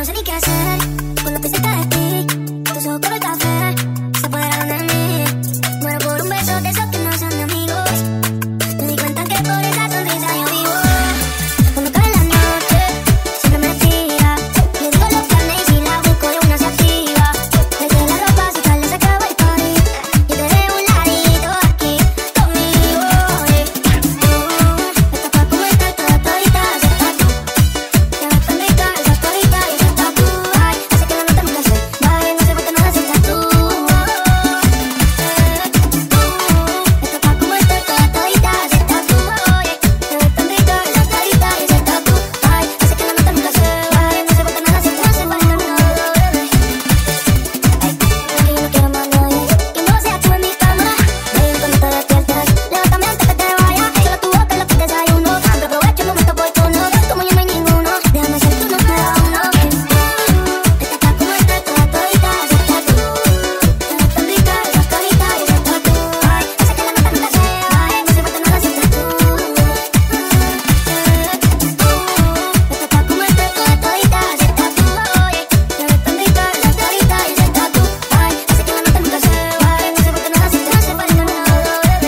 no sé ni qué hacer cuando pienso cerca de ti. Tus ojos como el café se apoderaron de mí. Muero por un beso de esos que no son de amigos. Me di cuenta que por esa sonrisa yo vivo. Cuando cae la noche siempre me tira. Le digo lo que ande y si la busco de una se activa. Desde la ropa si tal se acaba el party. Yo te dejo un ladito aquí conmigo. Esta pa' como está toda todita. Si estás tú, te ves tan rica esa todita. Y si estás tú, ay, hace que la nota nunca se vaya. No se falta nada si estás tú. Esta pa' como está toda todita. Si estás tú, oye, te ves tan rica esa todita. Y si estás tú, ay, hace que la nota nunca se vaya. No se falta nada si estás tú. No se falta nada, bebé. Yo no quiero más nadie que no sea tú en mi cama. Baby, cuando te despiertas, levántame antes que te vayas. Solo tu boca es lo que desayuno. Aprovecho el momento oportuno. Como yo no hay ninguno, déjame ser tu número uno. Esta pa' como está toda todita. Si estás tú, te ves tan rica esa todita. Y si estás tú, ay, hace que la nota nunca se vaya. No se falta nada si estás tú. Esta pa' como está toda todita. Si estás tú, oye, te ves tan rica esa todita. Y si estás tú, ay, hace que la nota nunca se vaya. No se falta nada si estás tú. No se falta nada, bebé.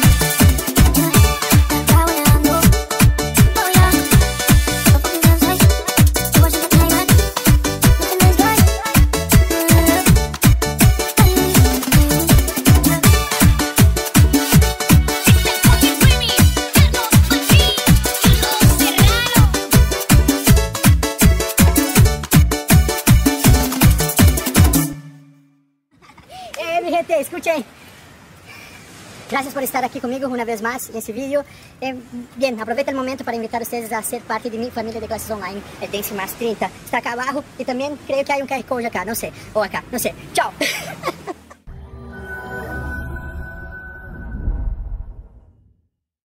Está volando, oh yeah. No fucking dance, you watch the play, man. Looking nice, guy. Mi gente, escuchen. Gracias por estar aquí conmigo una vez más en este vídeo. Bien, aproveito el momento para invitar a ustedes a ser parte de mi familia de clases online, el Dance Más 30. Está acá abajo y también creo que hay un QR Code acá, no sé, o acá, no sé. Chao.